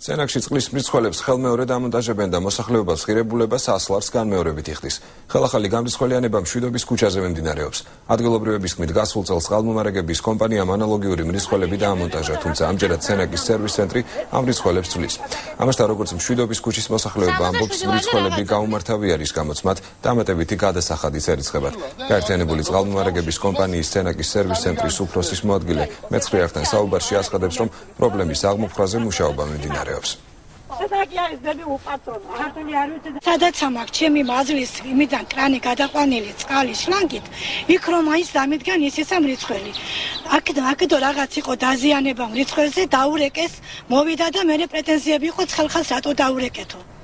სენაკში წყლის მრიცხველებს ხელმეორე დამონტაჟებენ და მოსახლეობას ღირებულებას ასლარს განმეორებით იხდის. ხელახალი გამრიცხველიანება მშვიდობის ქუჩაზე მიმდინარეობს. ადგილობრივების თქმით, გასულ წელს წყალმომარაგების კომპანიამ ანალოგიური მრიცხველები დაამონტაჟა, თუმცა ამჯერად სენაკის სერვის ცენტრი ამ მრიცხველებს ცვლის. ამასთან, როგორც მშვიდობის ქუჩის მოსახლეობა ამბობს, მრიცხველები გაუმართავი არის, გამოც მათ დამატებითი გადასახადიც ერიცხებათ. გაერთიანებული წყალმომარაგების კომპანიის სენაკის სერვის ცენტრის უფროსის მოადგილე მეცხრეებთან საუბარში აცხადებს, რომ პრობლემის აღმოფხვრაზე მუშაობა მიმდინარეობს. სადაც ამაქვს ჩემი მაზლის იმიდან კრანი გადაყვანილი წყალის შლანგით, იქ რომ მაინც დამიდგან ისისა მრიცხველი. აქედო რაღაც იყო დაზიანება მრიცხველზე, დაურეკეს, მოვიდა და მე პრეტენზიები იყო ხალხას რატო დაურეკეთო.